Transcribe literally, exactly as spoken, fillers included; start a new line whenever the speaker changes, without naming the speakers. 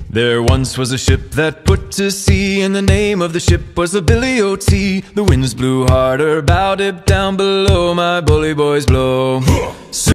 There once was a ship that put to sea, and the name of the ship was the Billy O T. The winds blew harder, bowed it down below, my bully boys blow.